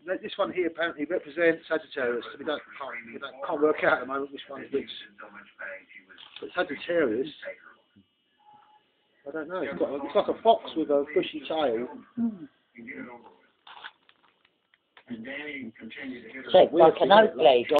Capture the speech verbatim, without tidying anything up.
this one here apparently represents Sagittarius. We don't can't, we don't, can't work out at the moment which one is which. But Sagittarius, I don't know. It's, got, it's like a fox with a bushy tail. So it's like an oak blade.